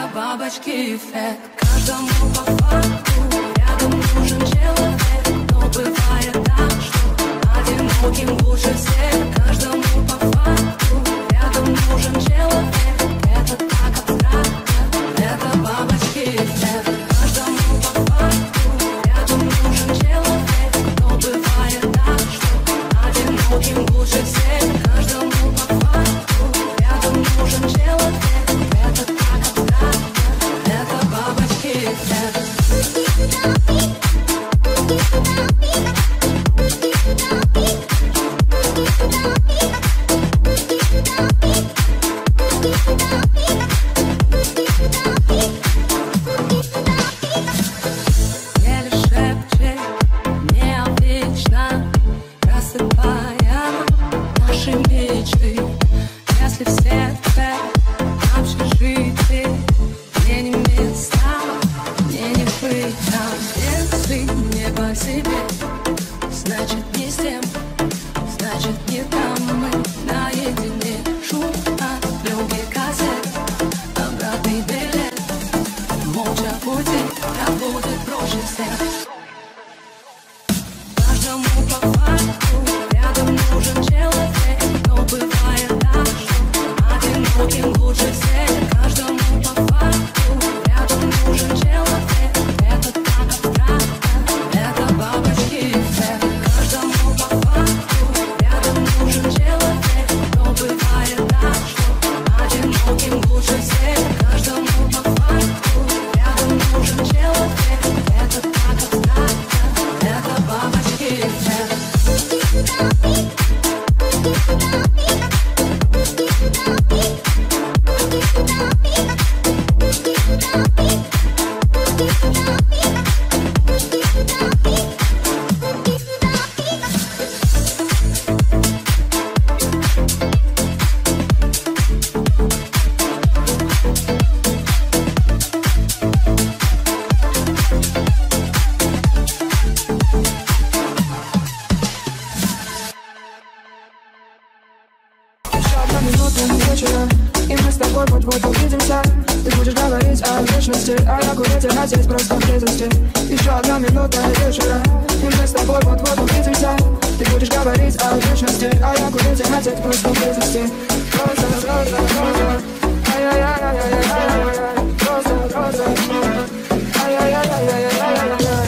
Это бабочки эффект. Каждому по факту рядом нужен человек. Но бывает так, что одиноким лучше всех. Каждому по факту рядом нужен человек. Это так абстрактно. Это бабочки эффект. Каждому по факту рядом нужен человек. Но бывает так, что одиноким лучше всех. Каждому по факту рядом нужен человек. Это так абстрактно. Это бабочки эффект. Еле шепчет необычно, просыпая наши мечты. Если в сердце общежитие, мне не места, мне не быть там. Если не по себе, значит не с тем, значит не там. Мы наедине, шум от других кассет, обратный билет. Молча пути, как будет проще всех. Каждому по факту рядом нужен человек. Но бывает так, что одиноким лучше всех. Каждому по факту рядом нужен человек. Это так абстрактно, это бабочки эффект. Каждому по факту рядом нужен человек. Но бывает так, что одиноким лучше всех. Каждому по факту рядом нужен человек. Это так абстрактно, это бабочки эффект. Вечера, и мы с тобой вот-вот увидимся. Ты будешь говорить о вечности, а я курить и хотеть просто близости. Еще одна минута вечера, и мы с тобой вот-вот увидимся. Ты будешь говорить о вечности, а я курить и хотеть просто близости. Роза, роза, роза, ай-яй-яй-яй-яй-яй-яй, роза, роза, ай-яй-яй-яй-яй-яй-яй.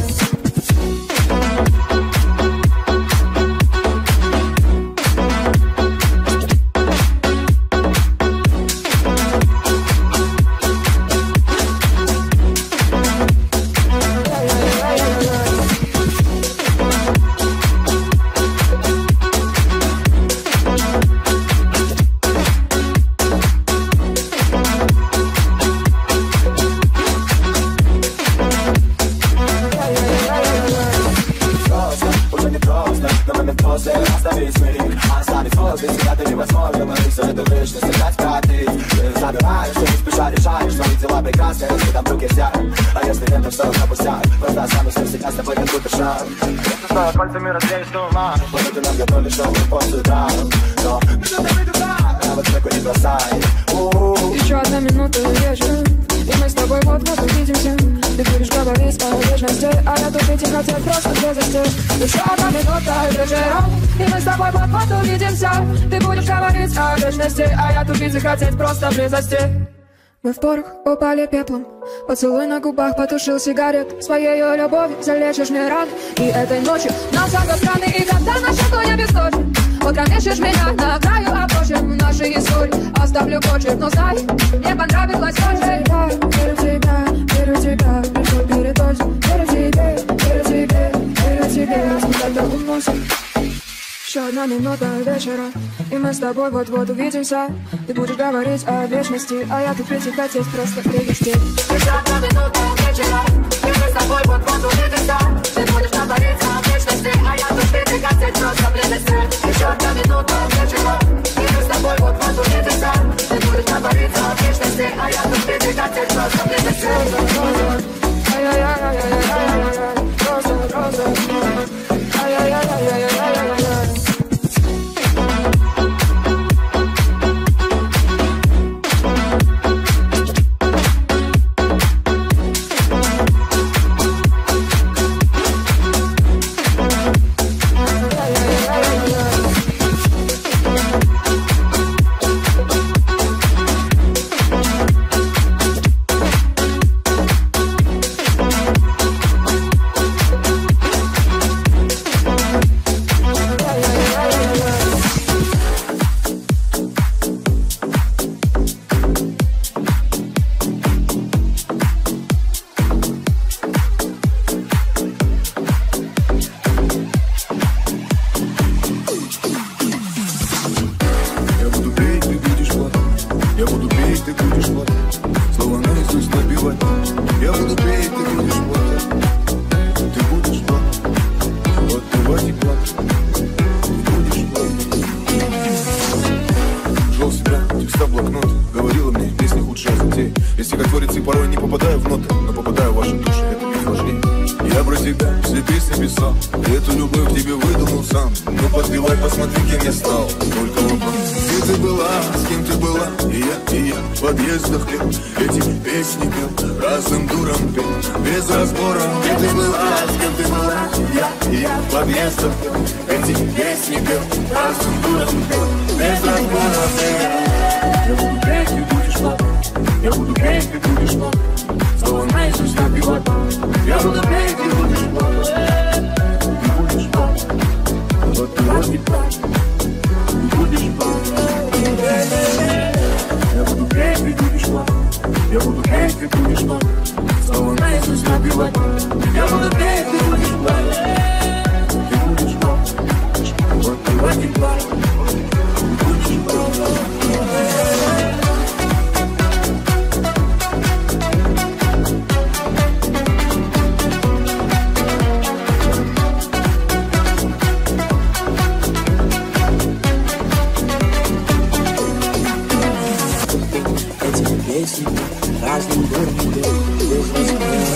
Пальцами развеешь туман. Вот это нам готовили шоу по судам. Но между нами душа, а вот такой не бросай. Еще одна минута вечера, и мы с тобой вот-вот увидимся. Ты будешь говорить о вечности, а я тупить и хотеть просто близости. Еще одна минута вечера, и мы с тобой вот-вот увидимся. Ты будешь говорить о вечности, а я тупить и хотеть просто близости. Мы в порох упали пеплом, поцелуй на губах потушил сигарет. Своей любовью залечишь мне ран. И этой ночью нам шаг от страны, и когда наша коня бессочен, утромешешь меня на краю обочин нашей истории. Оставлю почерк, но знай, мне понравилось очень. Верю в тебя, верю в тебя, пришло передоз. Верю в тебя, верю в тебя, верю в тебя, раз мы тогда уносим. Еще одна минута вечера, и мы с тобой вот-вот увидимся. Ты будешь говорить о вечности, а я тупить и хотеть просто привести. Еще одна минута вечера, и мы с тобой вот-вот увидимся. Ты будешь говорить о вечности, а я тупить и хотеть просто привести. Еще одна минута вечера, и мы с тобой вот-вот увидимся. Ты будешь говорить о вечности, а я тупить и хотеть просто привести. Ай-яй-яй-яй-яй-яй-яй, роза, роза, ай-яй-яй-яй-яй-яй-яй. эмоций порой не попадаю в ноты, но попадаю в ваши души, это ведь важнее. Я про тебя все песни писал, эту любовь тебе выдумал сам. Ну подпевай, посмотри, кем я стал. Только вопрос, где ты была, с кем ты была? И я в подъездах пел, эти песни пел, разным дурам пел, без разбора. Где ты была, с кем ты была? И я в подъездах пел, эти песни пел, разным дурам пел, без разбора. Я буду петь, ты будешь плакать. Я буду петь, ты будешь плакать. Снова наизусть напевать. Я буду петь, ты будешь плакать. Ты будешь плакать. Вот ты вот не плачь. Ты будешь плакать. Я буду петь, ты будешь плакать. Я буду петь, ты будешь плакать. Снова наизусть напевать. Я буду петь, ты будешь плакать. Ты будешь плакать. Вот ты вот не плачь. Ты будешь плакать. Разным дурным был, без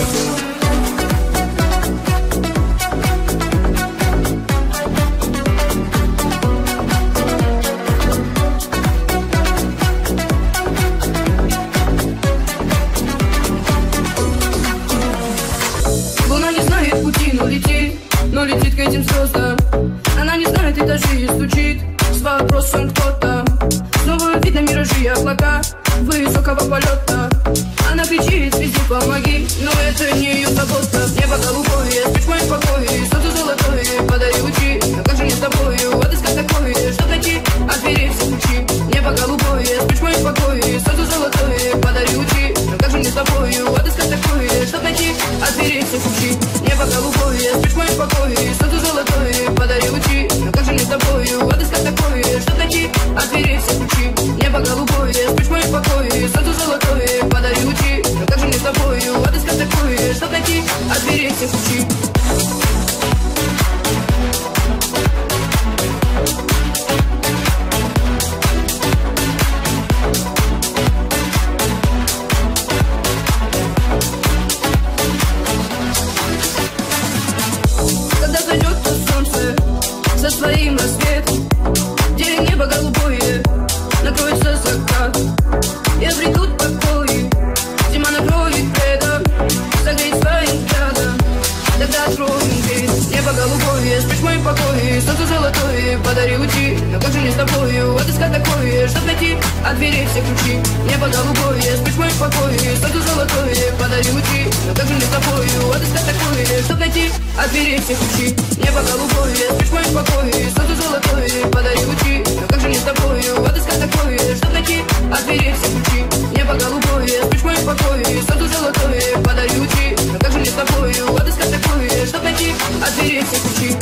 Луна не знает пути, но летит к этим звездам. Она не знает и даже и стучит с вопросом кто-то. Снова видно миражи и облака высокого полета. Она кричит, везде помоги, но это не ее забота. Небо голубое, спишь в моем покое, солнце золотое, подари лучи. Но как же не с тобою отыскать такое, чтоб найти от дверей все ключи. Небо голубое, спишь в моем покое, солнце золотое, подари лучи. Но как же не с тобою отыскать такое, чтоб найти от дверей все ключи. Небо голубое, спишь в моем покое, солнце золотое, подари лучи. Но как же не с тобою отыскать такое, чтоб найти от дверей все ключи. Небо голубое, спишь в моем покое, солнце золотое, подари лучи. Но как же мне с тобою отыскать такое, чтоб найти от дверей все ключи. Когда зайдет то солнце за своим рассветом, где небо голубое, накроется закат, и обретут покой. Зима накроет предом, согреет своим взглядом. Тогда откроем дверь. Небо голубое, спишь в моем покое, солнце золотое, подари лучи. Но как же не с тобою отыскать такое, чтоб найти от дверей все ключи. Небо голубое, спишь в моем покое, солнце золотое, подари лучи. Но как же не с тобою отыскать такое, чтоб найти от дверей все ключи. Небо голубое, спишь в моем покое, солнце золотое, подари лучи. Но как же не с тобою отыскать такое, чтоб найти от дверей все ключи. Небо голубое, спишь в моем покое, солнце золотое, подари лучи. Но как же не с тобою отыскать такое, чтоб найти от дверей все ключи.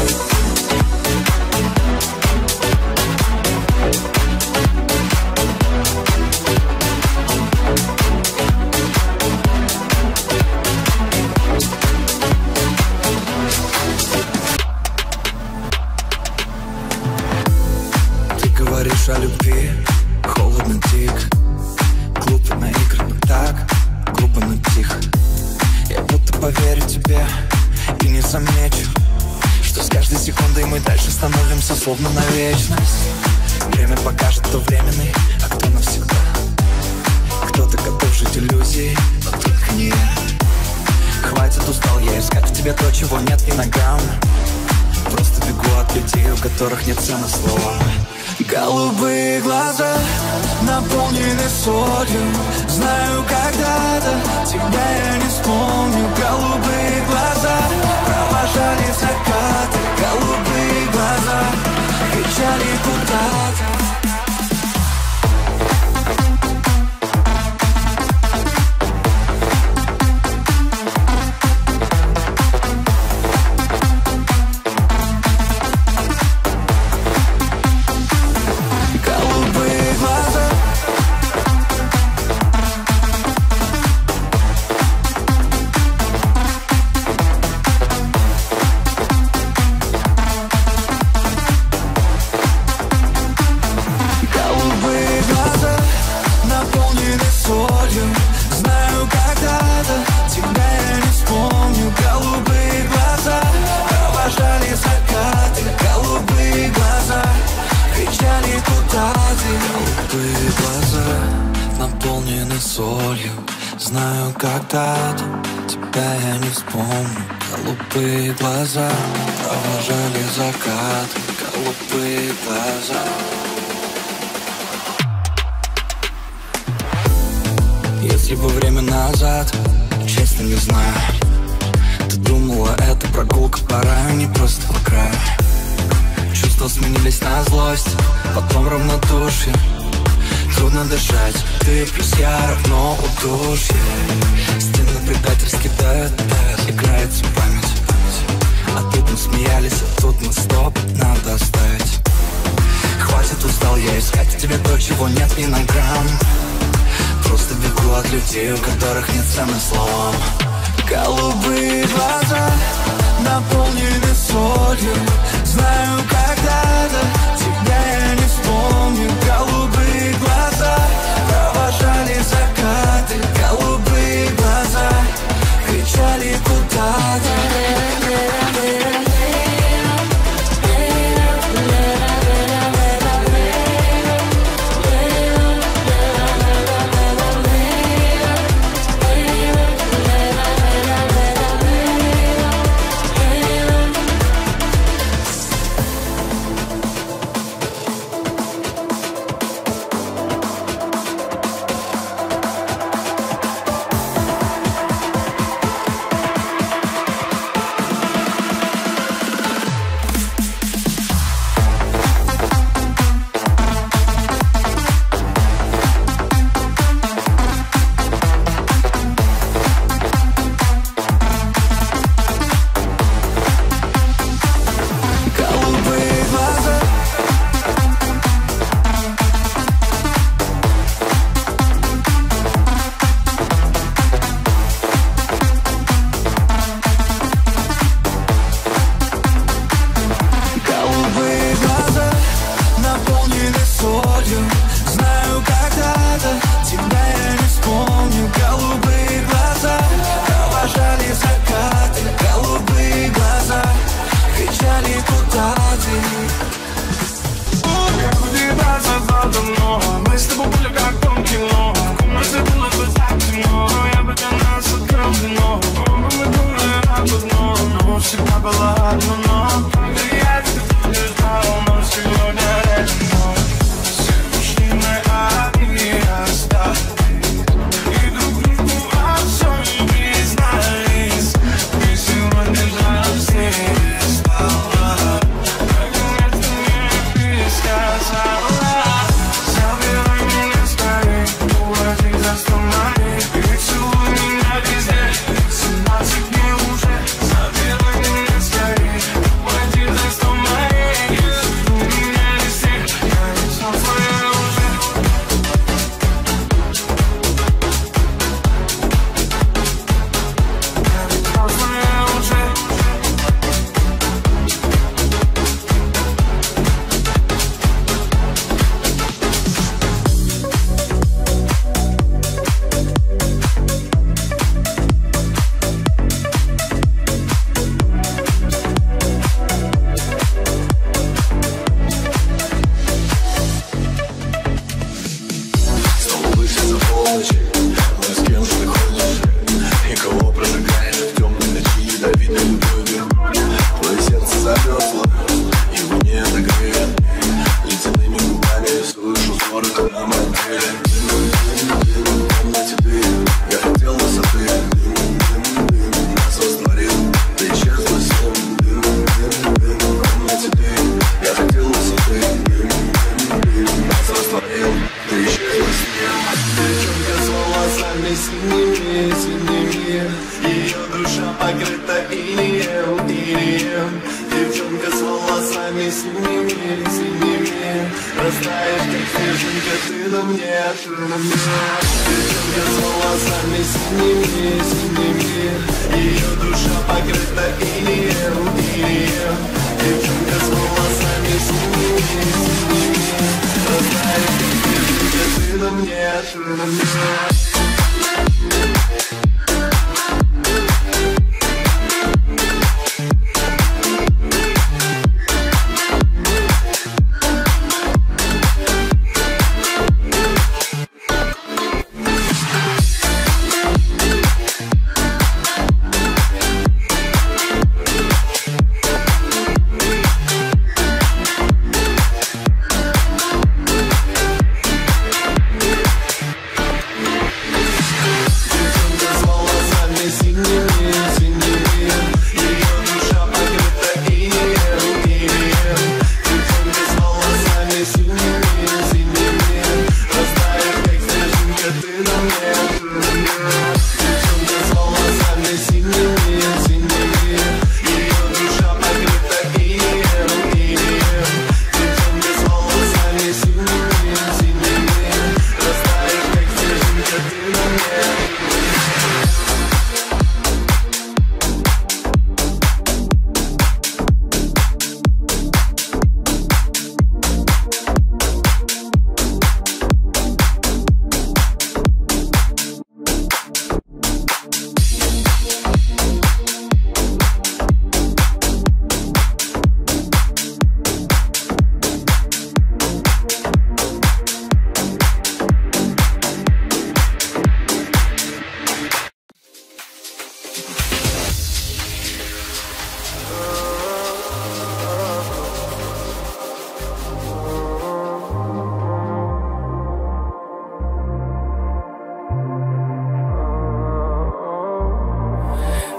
Говоришь о любви, холодно, тих. Глупо наигранно так, грубо, но тихо. Я будто поверю тебе и не замечу, что с каждой секундой мы дальше становимся словно на вечность. Время покажет, кто временный, а кто навсегда. Кто-то готов жить иллюзией, но только не я. Хватит, устал я искать в тебе то, чего нет ни ногам. Просто бегу от людей, у которых нет цены слова. Голубые глаза наполнены солью. Знаю, когда-то тебя я не вспомню. Голубые глаза провожали закаты. Голубые глаза кричали куда-то. знаю, когда-то тебя я не вспомню. Голубые глаза провожали закат. Голубые глаза. Если бы время назад, честно не знаю, ты думала, это прогулка по раю, не просто по краю. Чувства сменились на злость, потом равнодушие. Трудно дышать, ты плюс я равно удушье. Стены предательски давят, играется память. А тут мы смеялись, а тут мы стоп, надо оставить. Хватит, устал я искать тебе то, чего нет ни на грамм. Просто бегу от людей, у которых нет цены словам. Голубые глаза наполнены солью. Знаю, когда-то тебя я не вспомню. Голубые глаза провожали закаты. Голубые глаза кричали куда-то.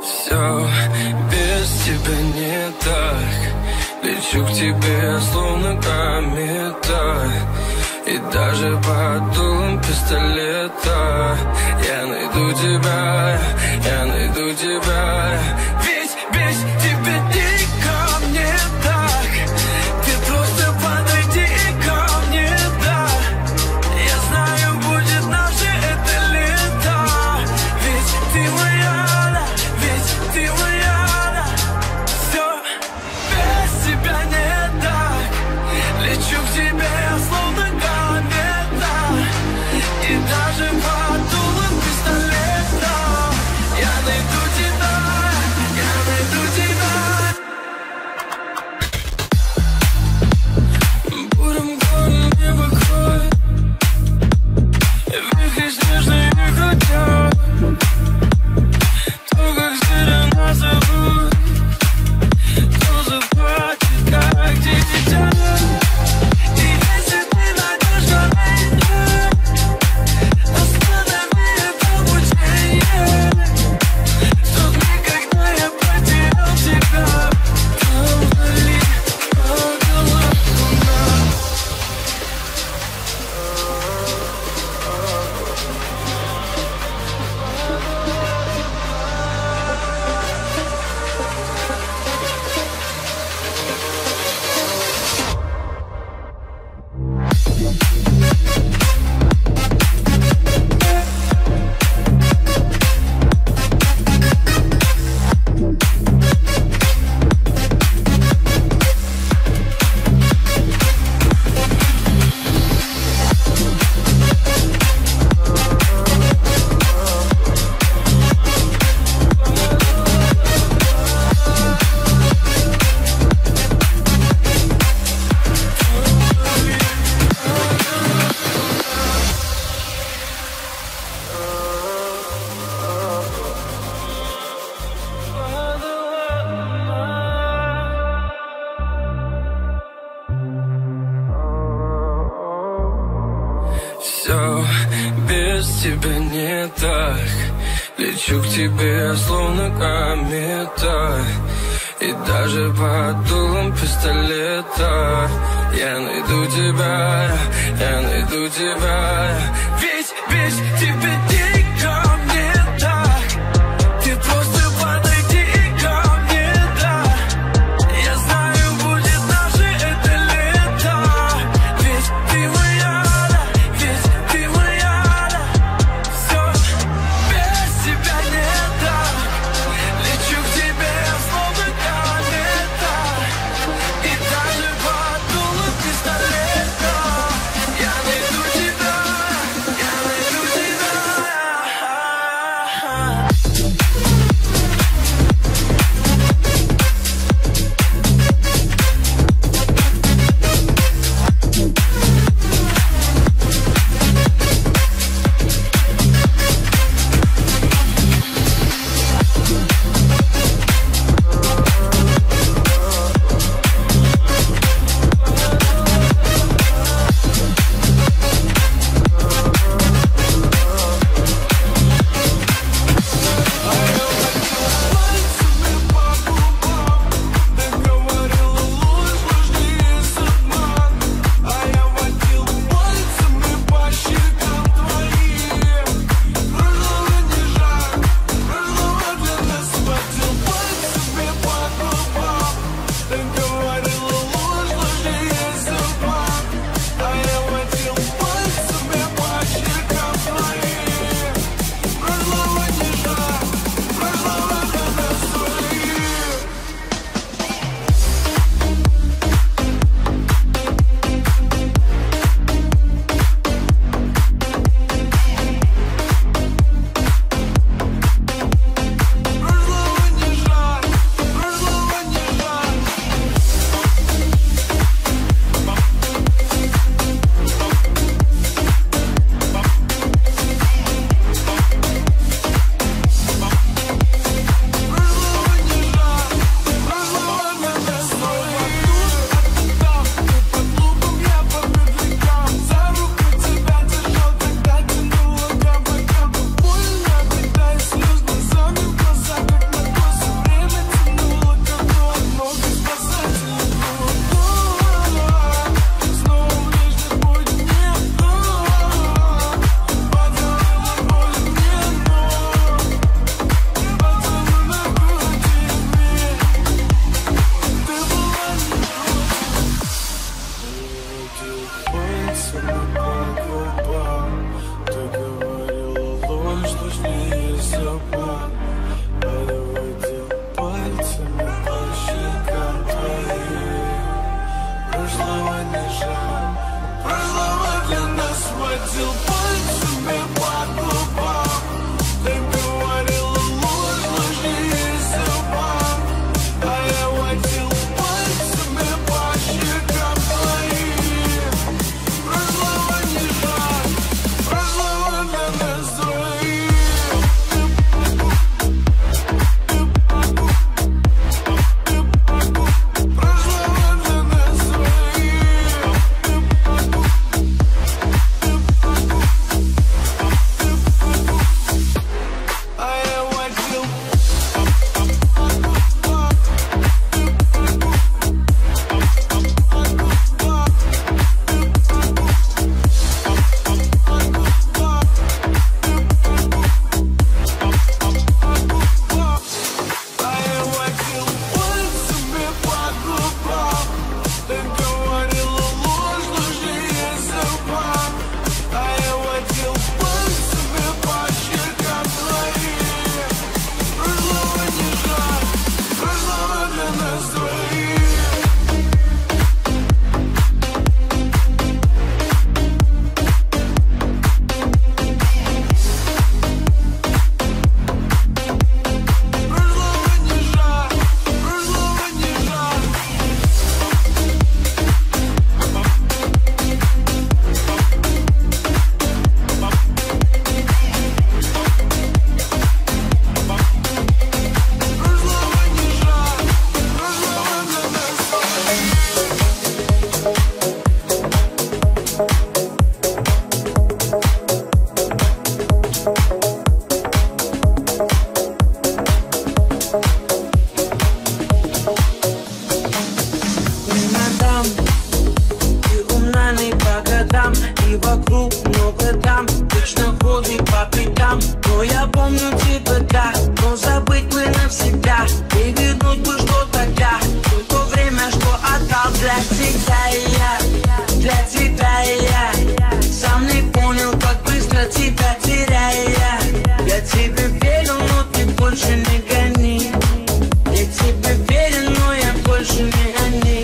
Все без тебя не так. Лечу к тебе, словно комета. И даже под дулом пистолета я найду тебя, я найду тебя. Ведь без тебя никак не так. Ты просто подойди ко мне, да. Я знаю, будет наше это лето. Ведь ты моя, да, ведь ты моя, да. Все без тебя не так. Лечу к тебе, словно комета. И даже под дулом пистолета я найду тебя, я найду тебя. Бурым горем небо кроет, вихри снежные крутят. То, как зверя нас зовут, то захватит, как дитя. И если ты найдешь ко мне, останови это мучение. В тот миг, когда я потерял тебя, там вдали падала луна. Все без тебя не так. Лечу к тебе, словно комета. И даже под дулом пистолета я найду тебя, я найду тебя. Ведь без тебя никак не так. Ты просто подойди ко мне, да. Я знаю, будет наше это лето. Ведь ты моя, да, ведь ты моя, да. Все без тебя не так. Лечу к тебе, словно комета. И даже под дулом пистолета я найду тебя, я найду тебя. помню тебя так, но забыть бы навсегда. И вернуть бы что тогда, то время, что отдал для тебя я, для тебя я. Сам не понял, как быстро тебя теряя. Я тебе верю, но ты больше не гони. Я тебе верю, но я больше не они.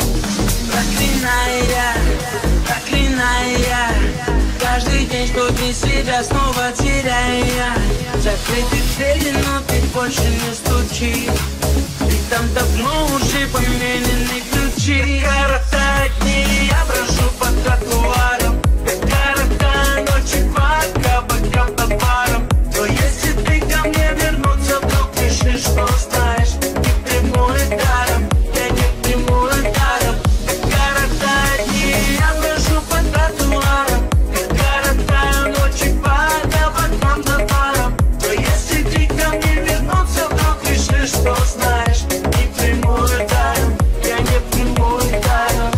Проклиная, каждый день, что ты себя снова теряя. Закрыты двери, но ты больше не стучи. И там давно уже поменены ключи. Коротают дни, я прошу под тротуаром. Коротают ночи под кабаком товаром. Но если ты ко мне вернуться, вдруг решишь, что знаешь, не приму и даром, я не приму и даром. Коротают дни, я прошу под тротуаром. Коротают ночи под кабаком товаром. Но если ты ко мне вернуться, вдруг решишь, что знаешь, не приму и даром, я не приму и даром.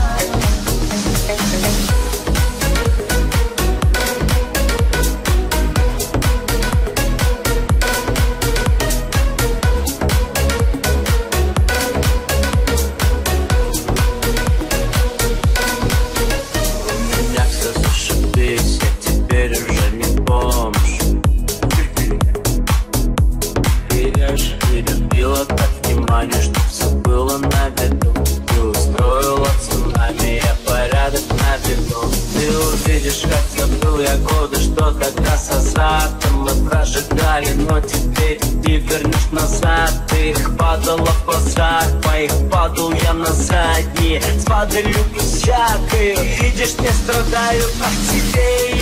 У меня все зашибись, я теперь уже не бомж. И я же не любила так внимание, чтоб все было на виду. Ты устроила цунами, я порядок наведу. Ты увидишь, как забыл я годы, что тогда с азартом мы прожигали. Но теперь ты вернешь назад. Ты их падала в базар, по их падал я на задние. С падалью всякой, видишь, не страдаю. По тебе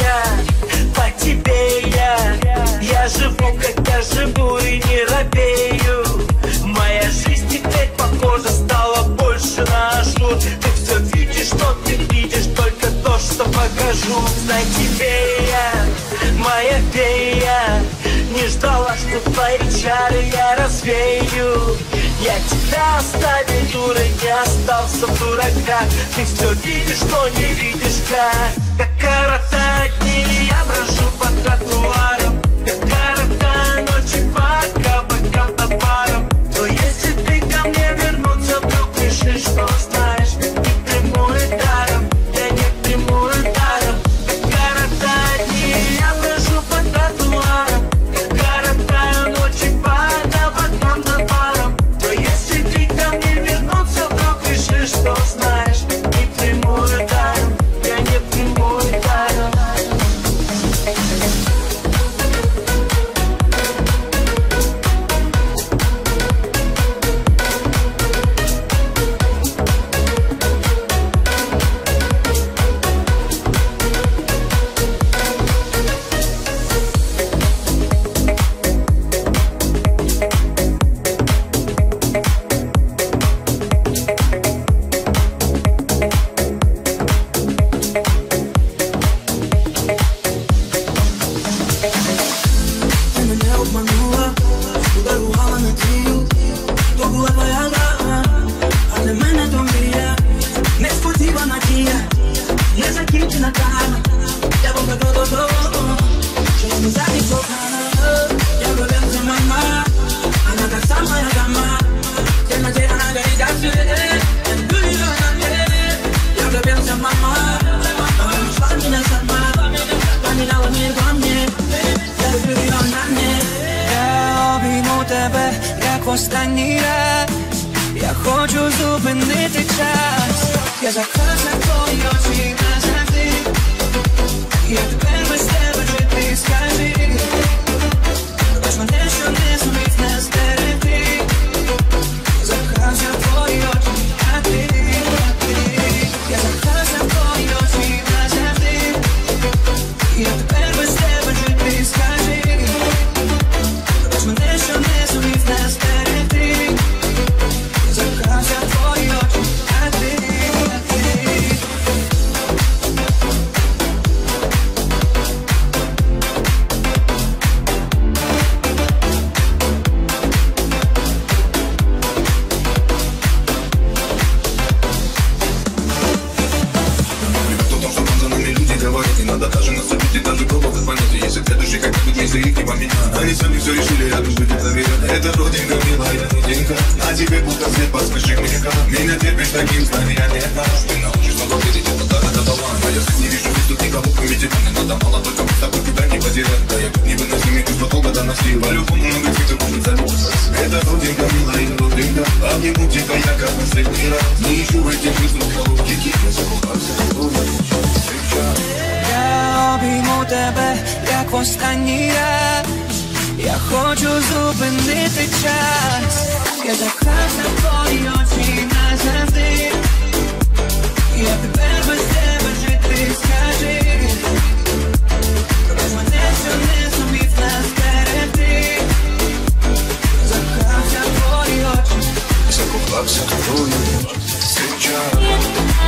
я живу, как я живу и не робею. Моя жизнь теперь, похоже, стала больше на шут. Ты все видишь, но ты видишь только то, что покажу. Знай тебе я, моя фея, не ждала, что твои чары я развею. Я тебя оставил, дурой, не остался в дураках. Ты все видишь, но не видишь как коротают дни, я брожу под тротуаром. Как коротают ночи под кабаком товаром. Но если ты ко мне вернуться, вдруг решишь, что знаешь, не приму и даром, я не приму и даром. Как коротают дни, я брожу под тротуаром. Как коротают ночи под кабаком товаром. Но если ты ко мне вернуться, вдруг решишь, что знаешь, не приму и даром, я не приму и даром. Ты меня обманула, подарувала надію. То була твоя гра, а для мене то мрія. Несподівана дія, незакінчена тайна. Я був так додому, що сказати кохана. Я влюбився, мама, вона так само, як сама. Темноте вона горить, як світ, я не люблю на мене. Я влюбився, мама, вона ушла мене сама. Поменяла мир во мне, я люблю ее на мне. Я обійму тебе, як в останній раз. Я хочу зупинити час. Я закохався в твої очі назавжди. Я тепер без тебе жити, скажи. Бач мене, що не зумів не стерегти. Я закохався в твої очі, а ти. Я закохався в твої очі назавжди. Я тепер без тебе жити, скажи. Бач мене, що не зумів не стерегти. Я закохався в твої очі, а ти. все решили рядом быть это верно. Это родинка, милая родинка. На тебе будто свет, подскажи мне, как меня терпишь таким знанием нет. Ты научишь много верить, это так, это талант. А я здесь не вижу, здесь тут никого, кроме тебя. Не надо мало, только мы с тобой тебя не потеряем. Да я невыносимый чувство долго носил. По-любому много цветов может забыться. Это родинка, милая родинка. Обниму тебя, я как последний раз. Не ищу в этих мыслях логики. Я закупался, я обійму тебе, як в останній раз. Я хочу зупинити час. Я закрався в твої очі назавжди. Я тепер без тебе жити, скажи. Без мене що не зумів нас берегти. Закрався в твої очі, закупався в твої очі. Сейчас.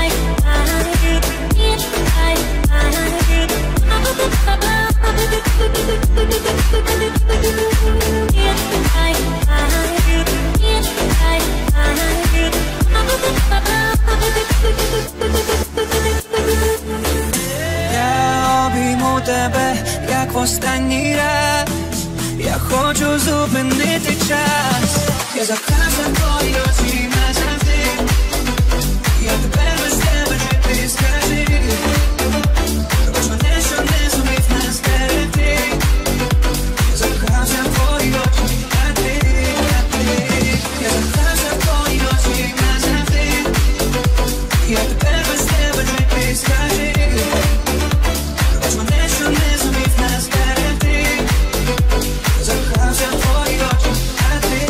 Я обійму тебе, як в останній раз. Я хочу зупинити час. Я закрався в твої очі назавжди. Я тепер без тебе жити, скажи. Без мене що не зумів нас берегти. Я закрався в твої очі, а ти. Я закрався в твої очі назавжди. Я тепер без тебе жити, скажи. Без мене що не зумів нас берегти. Я закрався в твої очі, а ти.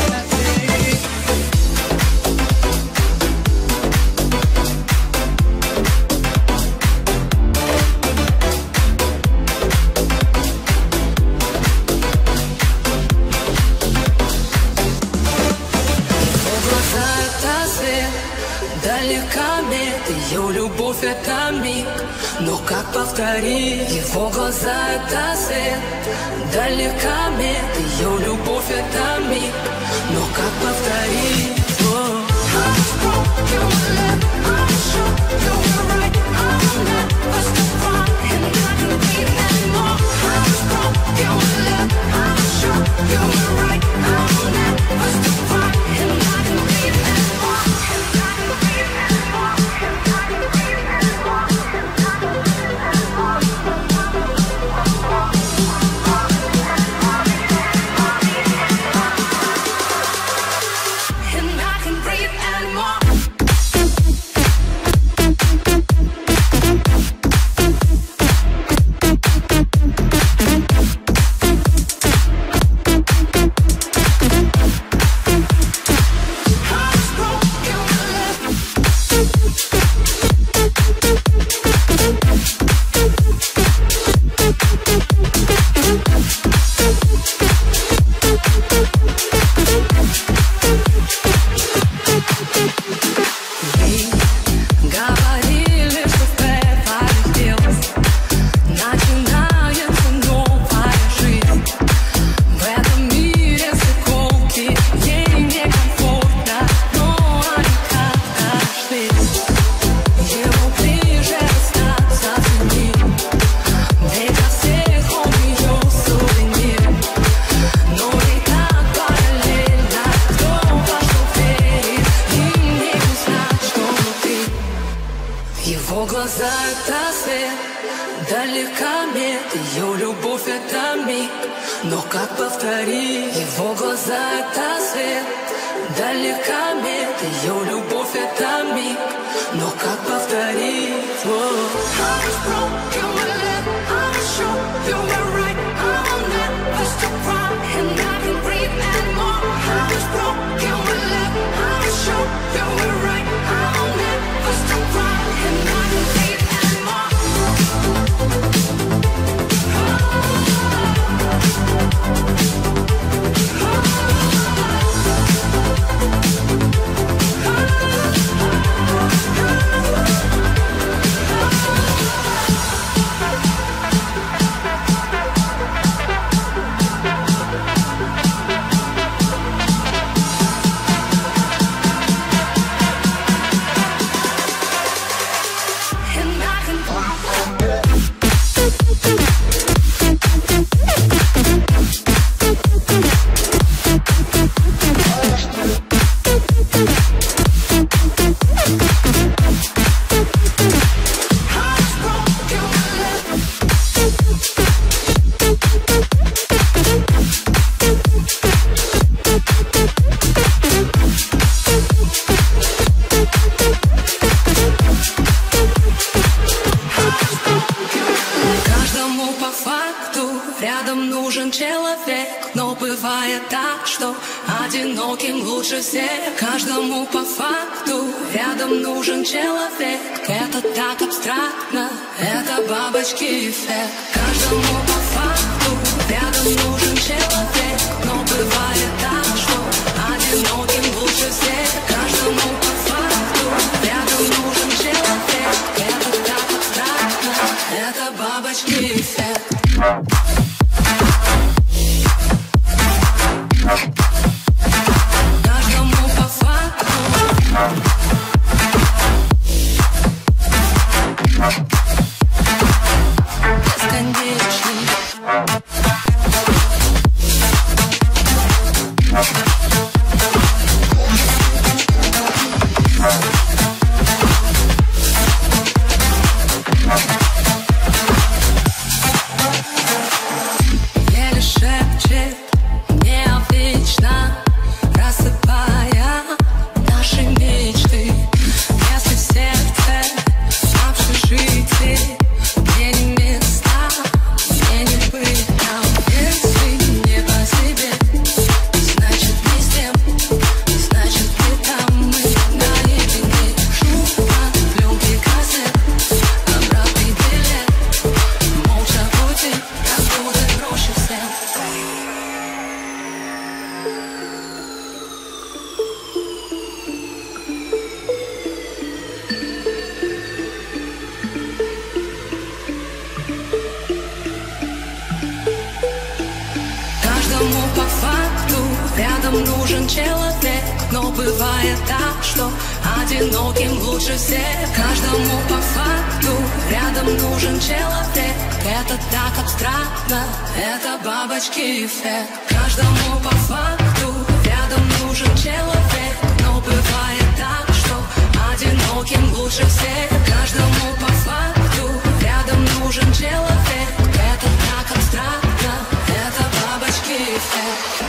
Ее любовь это миг, но как повторить? Его глаза это свет, далека мед. Ее любовь это миг, но как повторить? Его глаза это свет, далека мед. Ее любовь это миг, но как повторить? Его глаза это свет, далека мед. Ее любовь это миг, но как повторить? бывает так, что одиноким лучше всех. Каждому по факту рядом нужен человек. Это так абстрактно, это бабочки эффект. Каждому по факту рядом нужен человек. Но бывает так, что одиноким лучше всех. Каждому по факту рядом нужен человек. Это так абстрактно, это бабочки эффект. Каждому по факту. Бесконечный. Еле шепчет необычно, рассыпая наши мечты. Если в сердце общежитие, мне не места, мне не быть там. Если не по себе, значит не с тем, значит не там. Мы наедине, шум от пленки кассет, обратный билет, молча пути, как будет проще всем. Каждому по факту рядом нужен человек. Но бывает так, что одиноким лучше всех. Каждому по факту рядом нужен человек. Это так абстрактно, это бабочки эффект. Каждому по факту рядом нужен человек. Но бывает так, что одиноким лучше всех. Каждому по факту рядом нужен человек. Это так абстрактно, это бабочки эффект.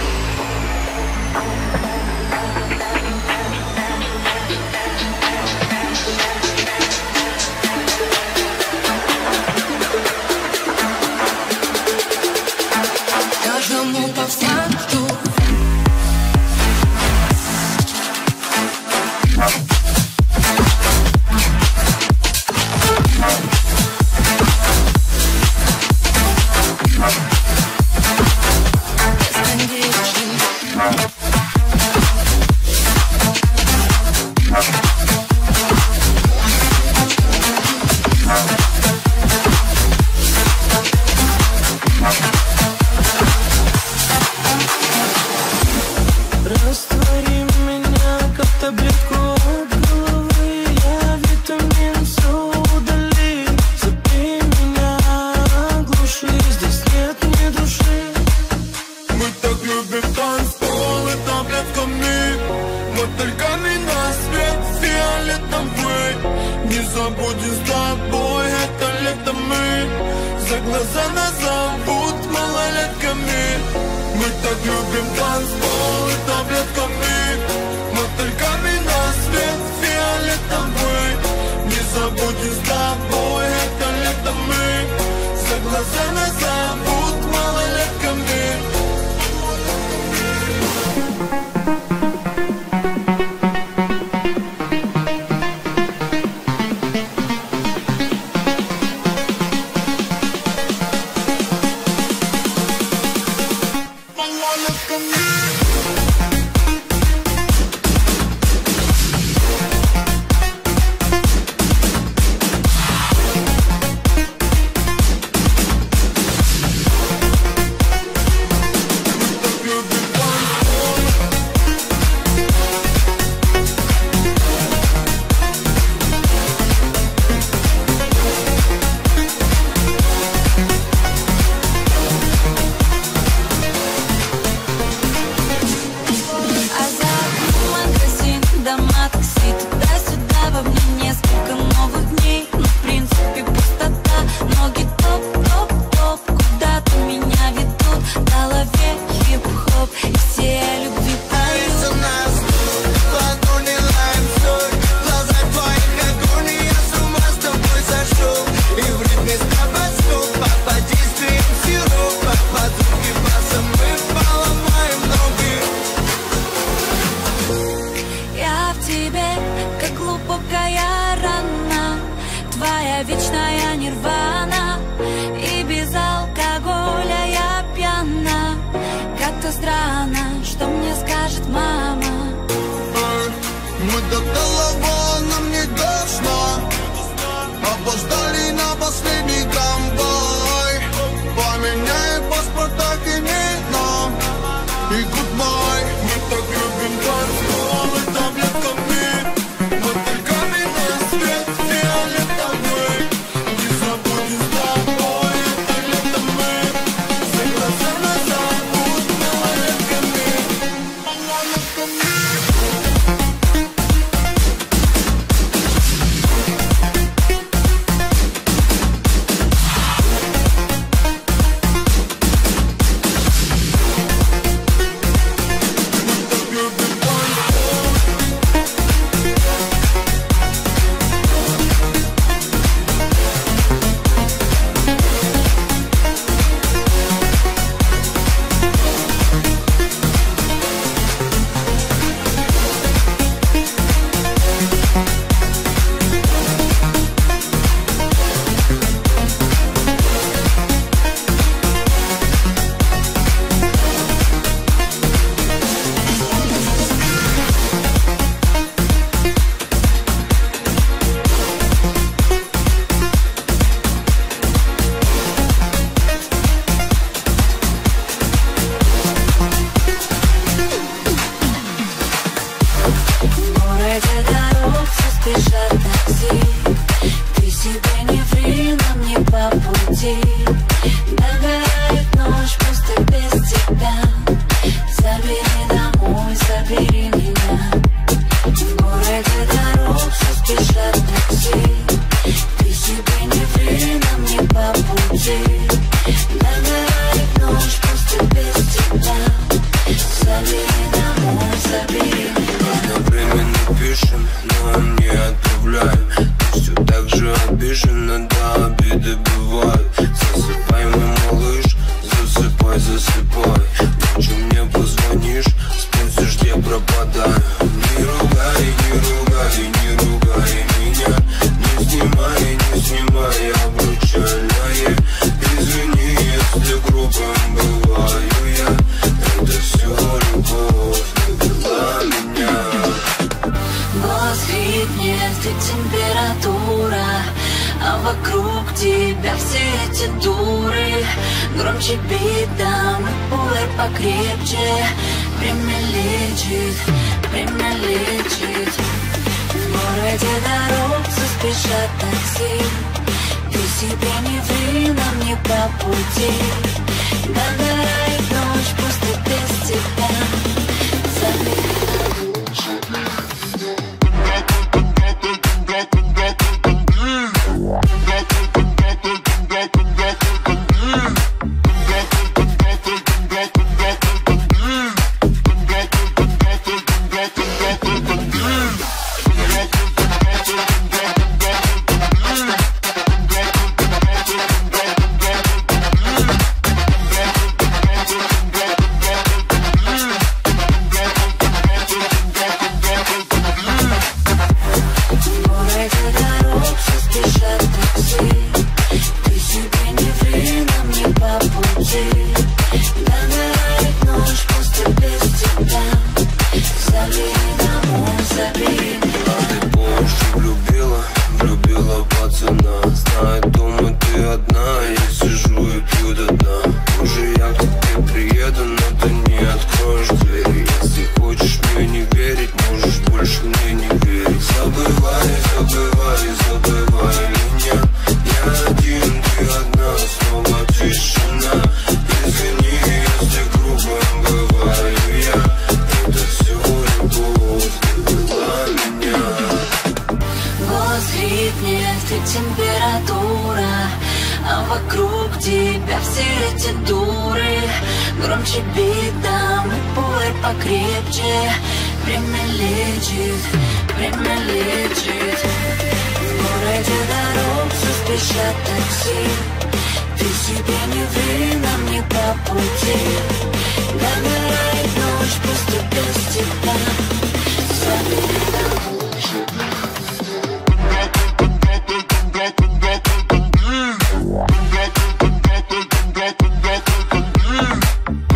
Каждому по факту. Раствори меня, как таблетку от головы. Я витамин все удали. Забей меня, глуши, здесь нет ни души. Мы так любим танцпол и таблетками. Мотыльками на свет фиолетовый. Не забудем с тобой, это лето мы. За глаза нас зовут малолетками. Мы так любим танцпол и таблетками. Мотыльками на свет фиолетовый. Не забудем с тобой, это лето мы. За глаза нас зовут малолетками. Как голова нам не до сна. Опоздали на последний трамвай. Поменяй паспорт, так и не нам. И goodbye. Мы так любим танцевать таблетками, мотыльками на свет фиолетовый. Не забудем с тобой это лето мы. Согласны забудь малолетками.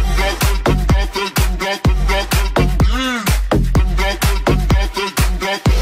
Back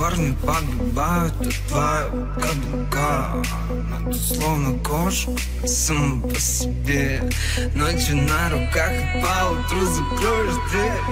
парни погибают от твоего каблука. Но ты словно кошка, сама по себе. Ночью на руках и поутру закроешь дверь.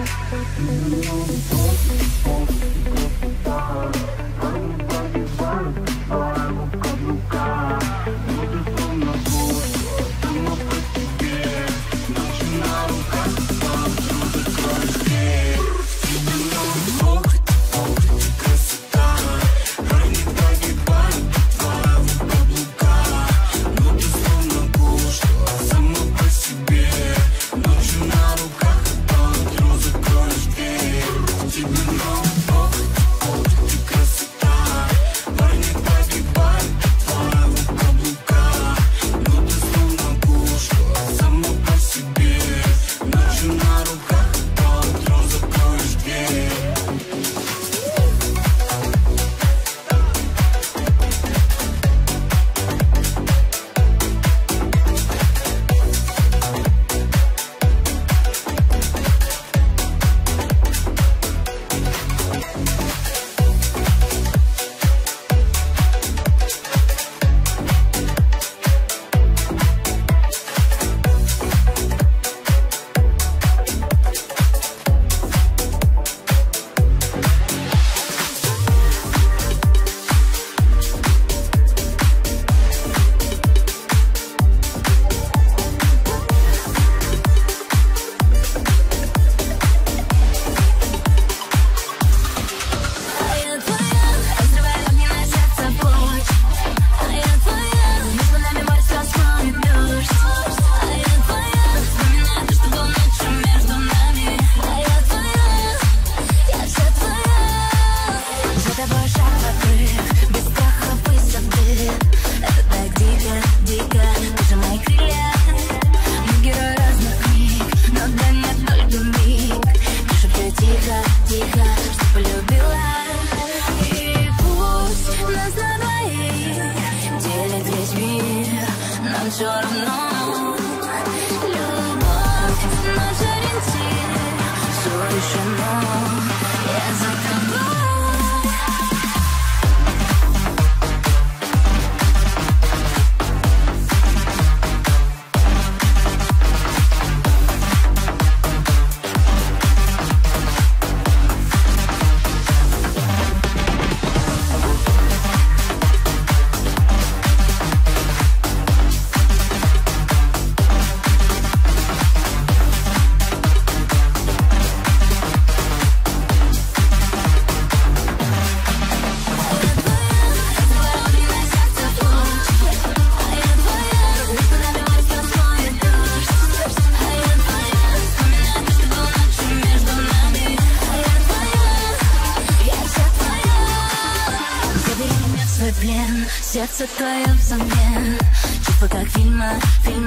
Сердце твое взамен. Чувства как в фильмах,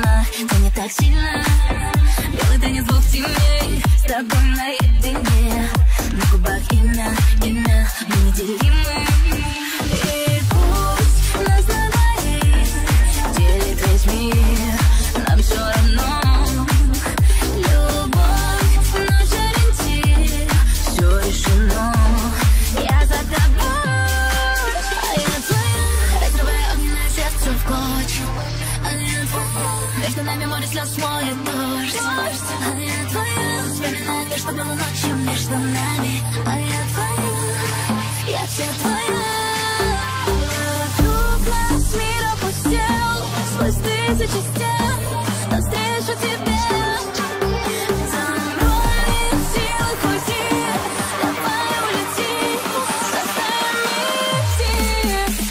но не так сильно. Белый танец двух теней, с тобой наедине. На губах имя, мы неделимы. И пусть нас на двоих делит весь мир, нам все равно. Любовь, наш ориентир, все решено. Я за тобой. Между нами море слез смоет дождь. А я твоя, вспоминаю то, что было ночью между нами. А я твоя, я вся твоя. Вокруг нас мир опустел, сквозь тысячи стен навстречу тебе. Замроем силы пути, давай улети, заставим идти.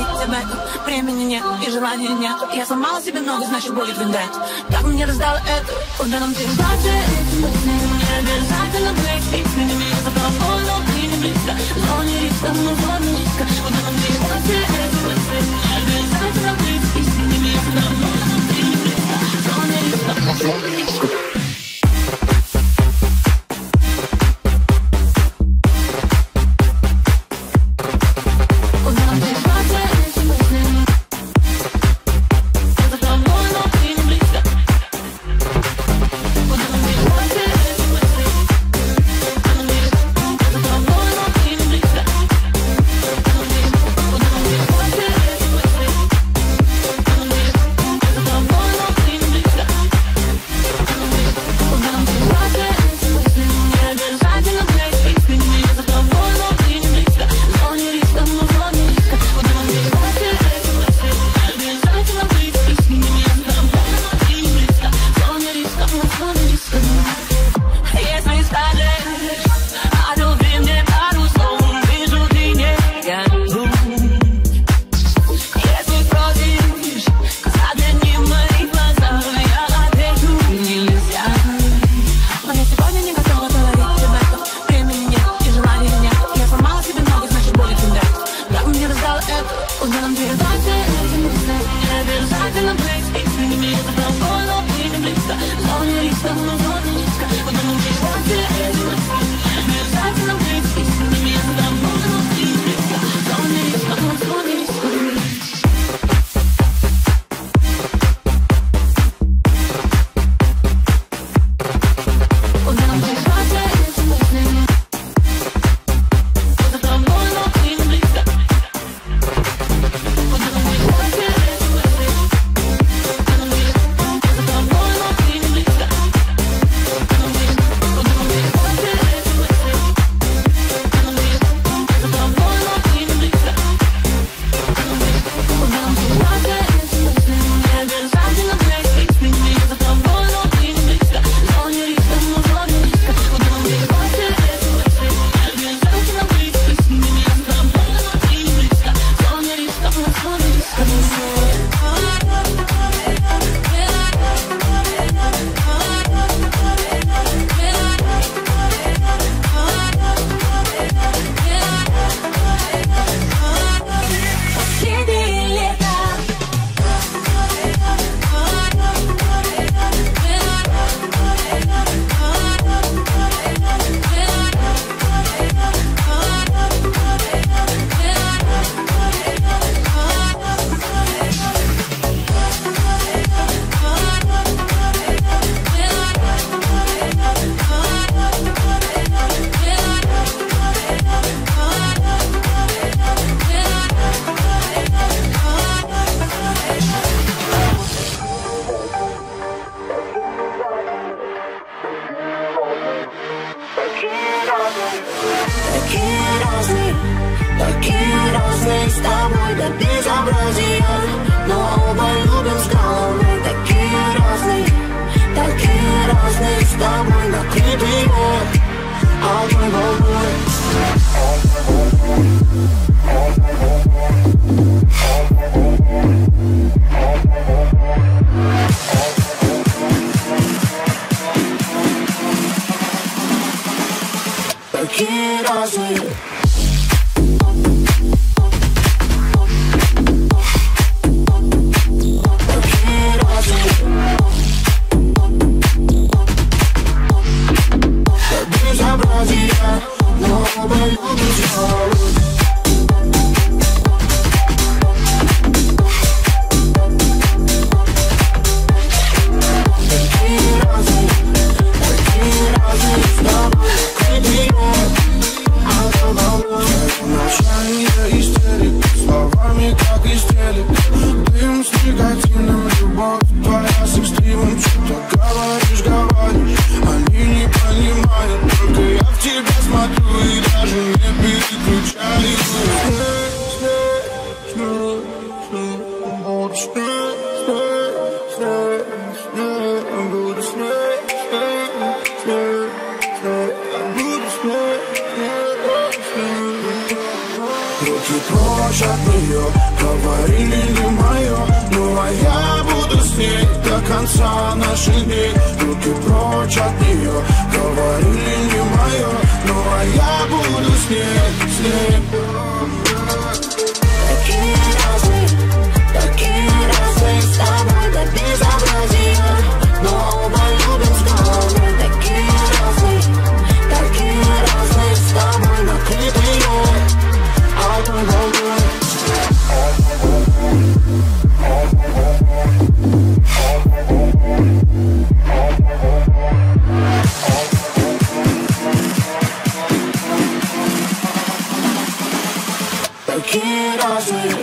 говорить об этом. Времени нет и желания нет. Я сломала себе ногу, значит будет виндет. Как мне раздала это, куда нам держаться этим мыслями? Не обязательно быть искренними. Я за тобой, но ты не близко. Но не риска, но зло не риска. Куда нам держаться этим мыслями? Не обязательно быть искренними. Я за тобой, но ты не близко. Но не риска, но зло не риска. Такие разные с тобой до безобразия, но оба любим скалы. Такие разные с тобой накрытый год одной волной. Такие разные. Руки прочь от нее, конца наших дней. Руки прочь от нее, говорили не мое, ну а я буду с ней, с ней. Такие разные с тобой до безобразия, но оба любим с головой. Такие разные с тобой накрытые одной волной. Такие разные.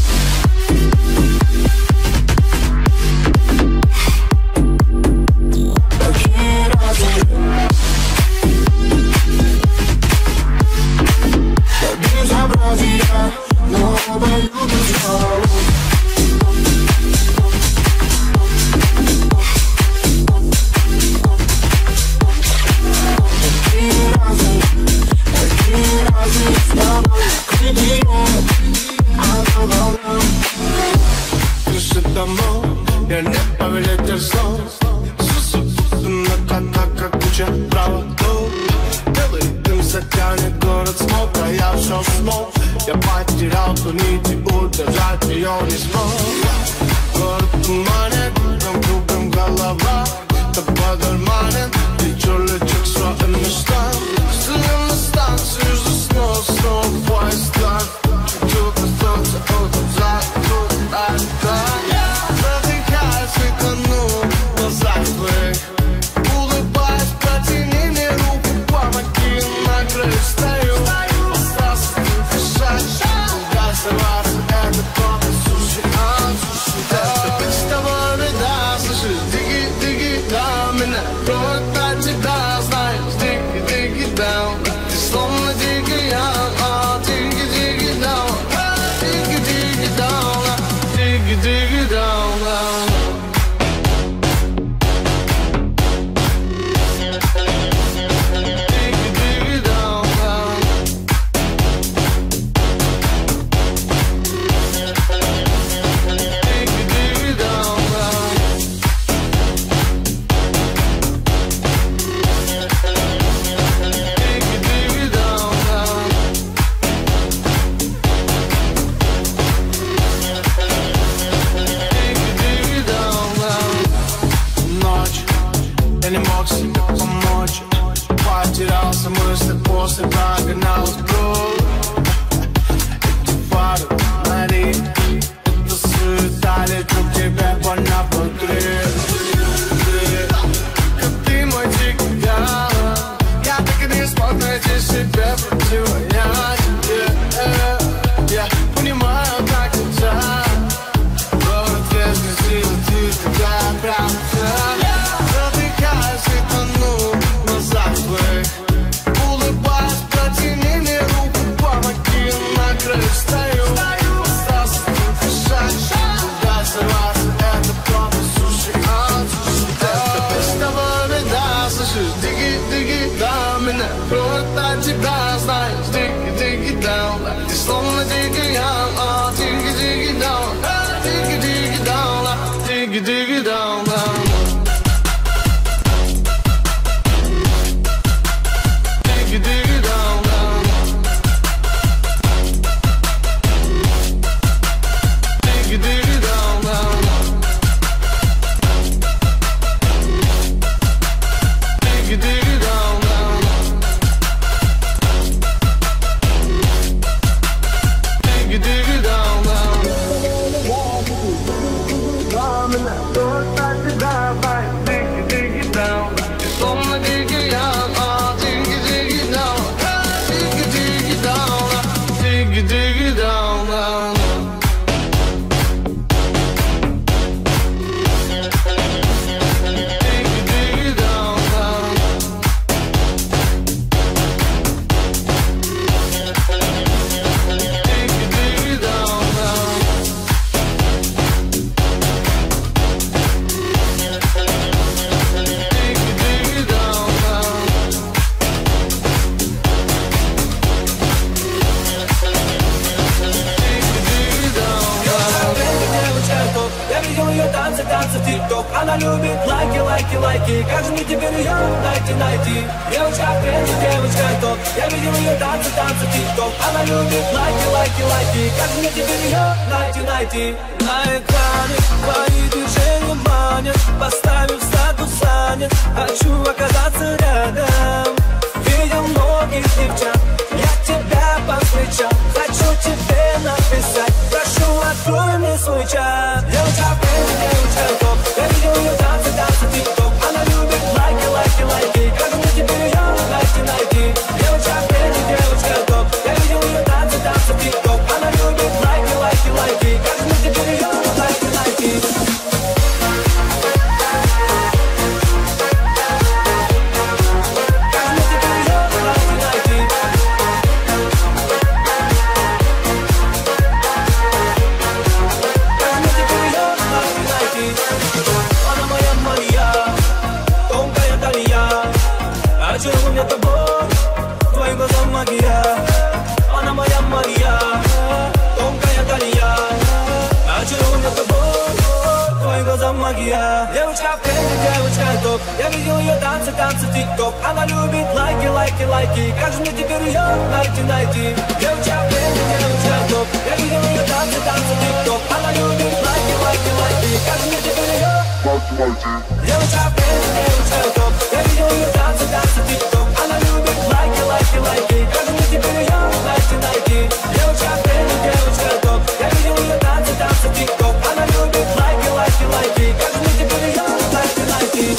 Но оба любим с головой. Такие разные с тобой, крепкие одной волной. Крыши домов, я не повелитель снов. Как куча проводов. Белый дым затянет город смог, а я все смог. Я потерял ту нить и удержать ее не смог. Город туманит, нам кругом голова. Тобой дурманит, лечу к своим мечтам. Стою на станции, жду снова поезд. Чуть остался за куда-то. Задыхаюсь и тону в глазах твоих. Улыбаюсь, протяни мне руку, помоги, накрыть стою. Остался дышать, угасываться, это только суши, это быть с тобой беда, слышишь, дigi, да, меня кровь от тебя, знаешь, digi, down. Ты словно дикий, digi, down, digi, down, digi, down. танцы тик-ток. Она любит лайки, лайки, лайки. Как же мне теперь ее найти? Девочка в тренде, девочка топ. Я видел ее танцы, танцы тик-ток. Она любит лайки, лайки, лайки. Как же мне теперь ее найти? На экране твои движения манят. Поставив статус занят, хочу оказаться рядом. Видел многих девчат, я тебя повстречал. Хочу тебе написать, прошу, открой мне свой чат. Девочка в тренде, девочка топ. Я видел ее танцы, танцы тик-ток. Она любит лайки, лайки, лайки. Как же мне теперь ее найти? Девочка в тренде, девочка топ. Я видел ее танцы, танцы тик-ток. Она любит лайки, лайки, лайки. Как же мне теперь ее найти? Очарован тобой, твоим глазам магия. Она моя Мария, тонкая талия. Очарован тобой, твоим глазам магия. Девочка в тренде, девочка топ. Я видел ее танцы, танцы тик-ток. Она любит лайки, лайки, лайки. Как же мне теперь ее найти? Девочка в тренде, девочка топ. Я видел ее танцы, танцы тик-ток. Она любит лайки, лайки, лайки. Как же мне теперь ее найти? Девочка в тренде, девочка топ. Я видел ее танцы, танцы тик-ток. Она любит лайки, лайки, лайки. Как же мне теперь ее найти? Девочка в тренде, девочка топ. Я видел ее танцы, танцы тик-ток. Она любит лайки, лайки, лайки. Как же мне теперь ее найти?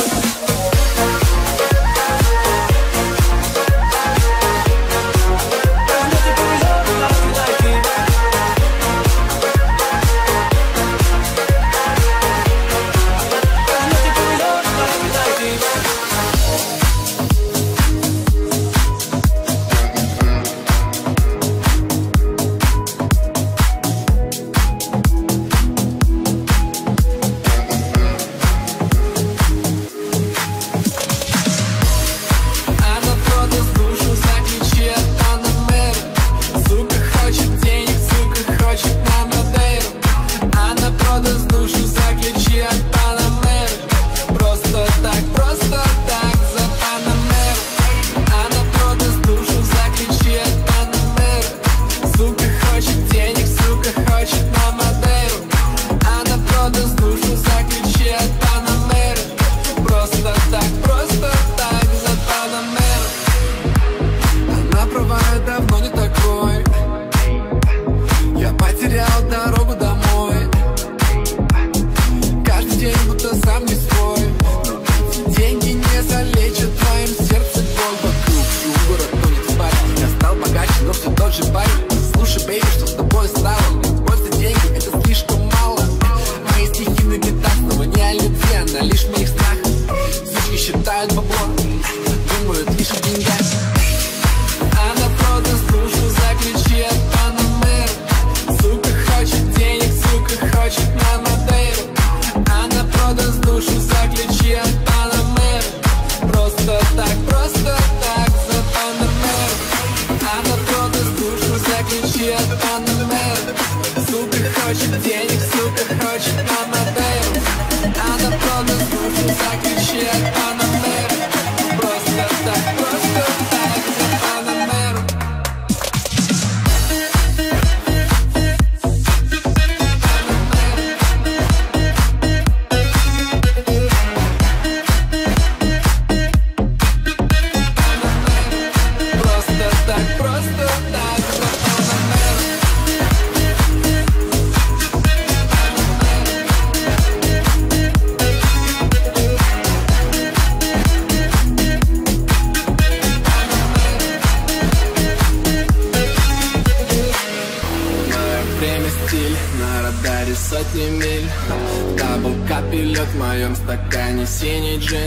сотни миль. Дабл капелек в моем стакане синий джин.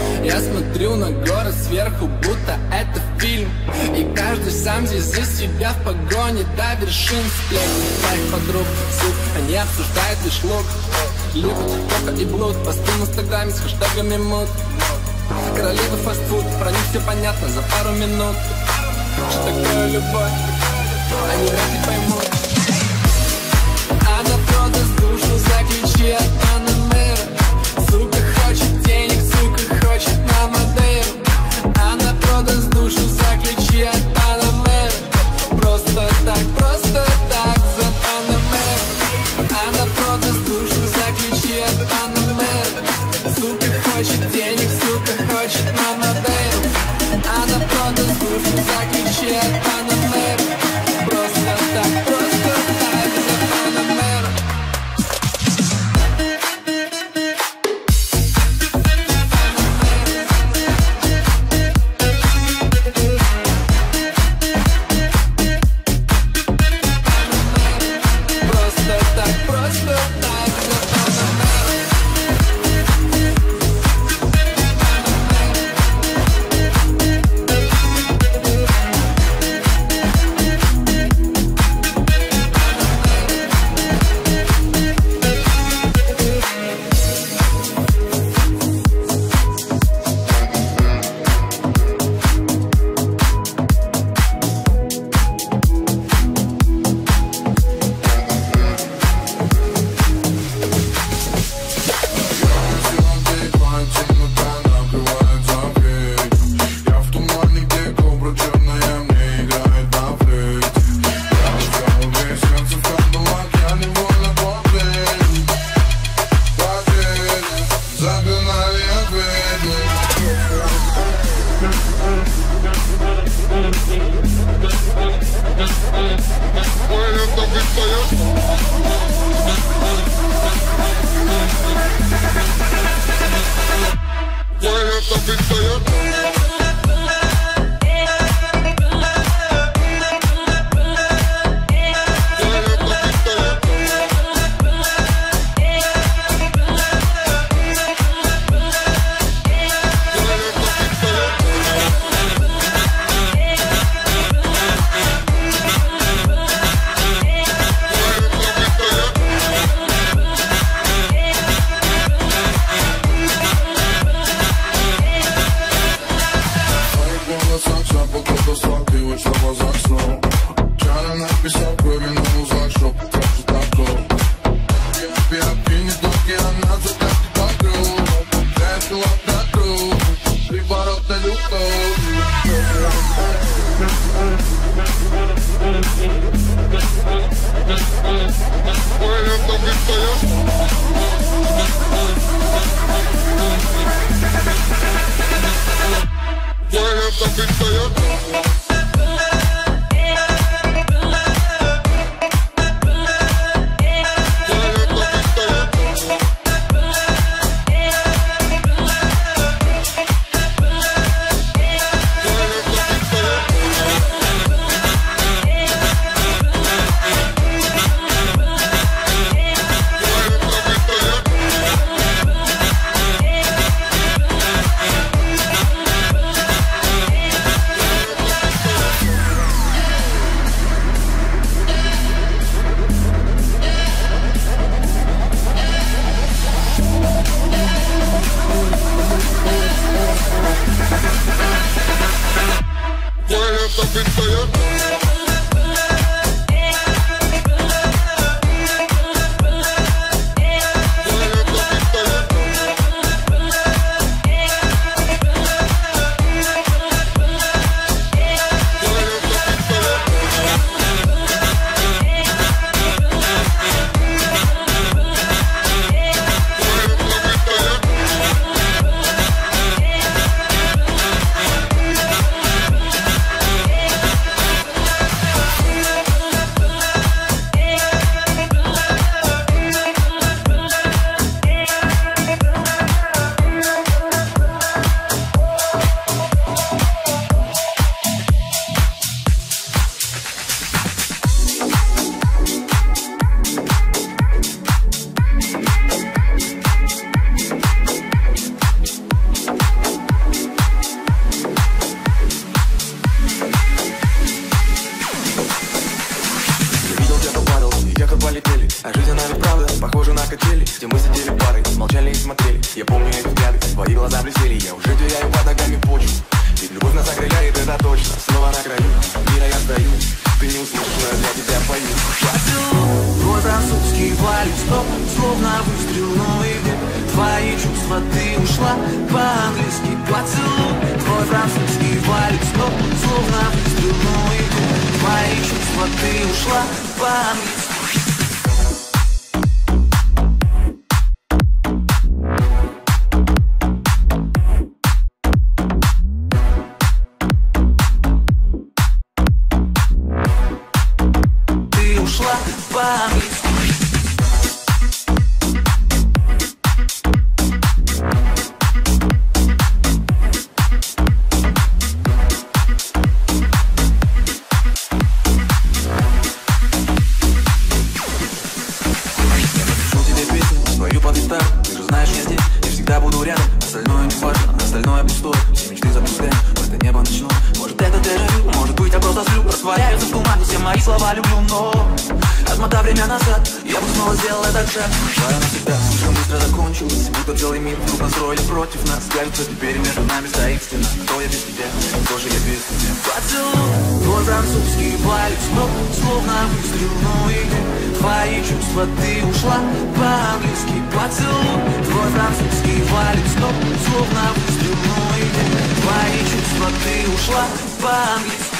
Я смотрю на город сверху, будто это фильм. И каждый сам здесь за себя в погоне до вершин. Сплетни твоих подруг, суд, они обсуждают лишь лук. Любят кока и блуд, посты в инстаграме с хэштегами мут. Королева фастфуд, про них все понятно за пару минут. Что такое любовь, они вряд ли поймут. Она продаст душу за ключи от Панамера. ключи от Панамера. Просто так за Панамера. жизнью по фистам. Ты же знаешь, я здесь и всегда буду рядом. Остальное не важно, остальное пустое. Все мечты запускаем в это небо ночное. Может это дежавю, может быть я просто сплю. Растворяются в тумане все мои слова люблю, но отмотав время назад, я бы снова сделал этот шаг. Твоя навсегда слишком быстро закончилась. Будто целый мир вдруг настроили против нас. Кажется, теперь между нами стоит стена. Кто я без тебя, кто же я без тебя? Поцелуй, твой французский палец, но словно выстрел, ну и где твои чувства, ты ушла по-английски. Поцелуй, твой французский палец, но словно выстрел, ну и где твои чувства, ты ушла по-английски.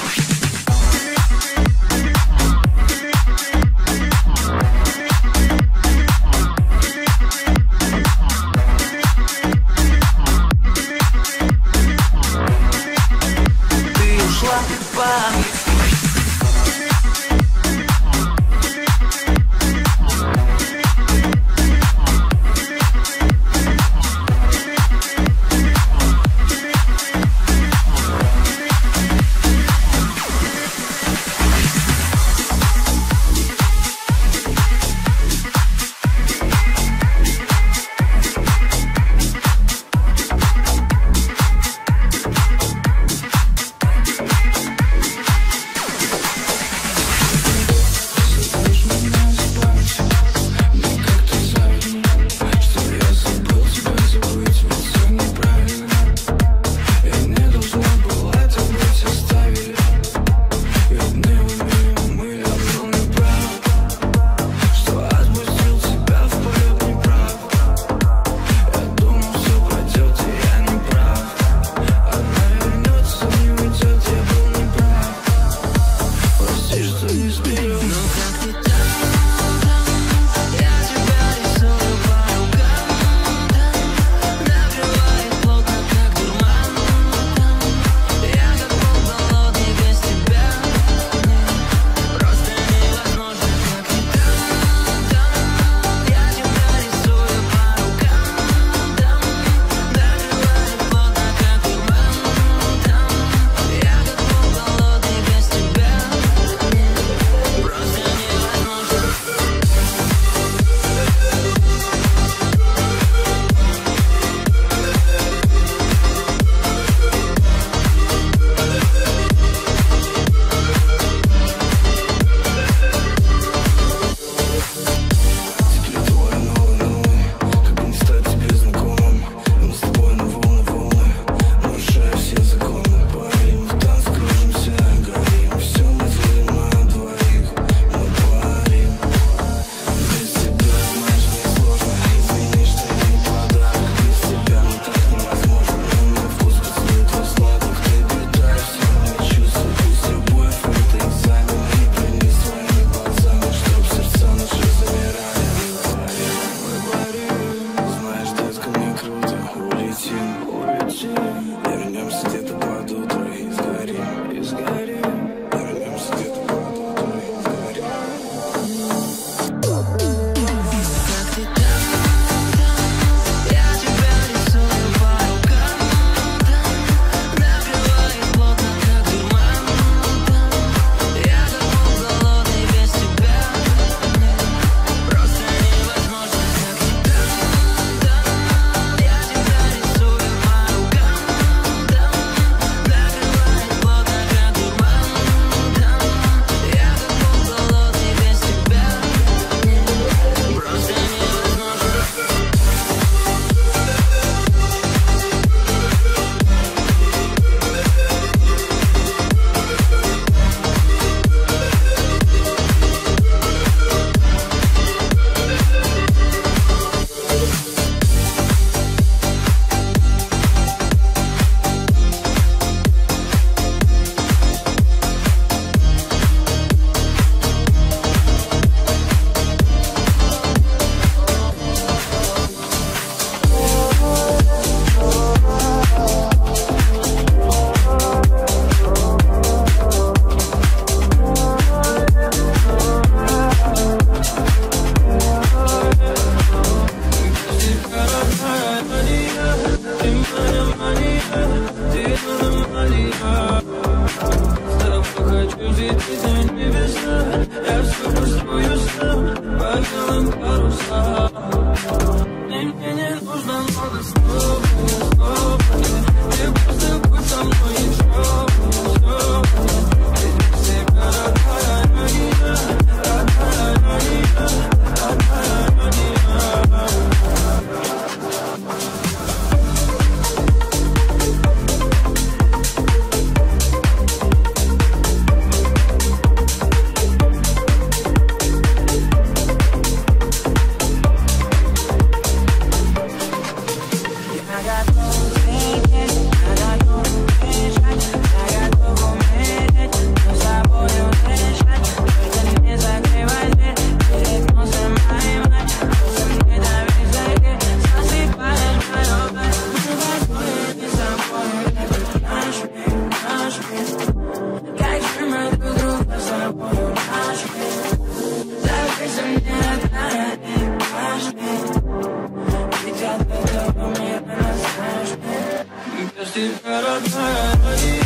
тебя, родная,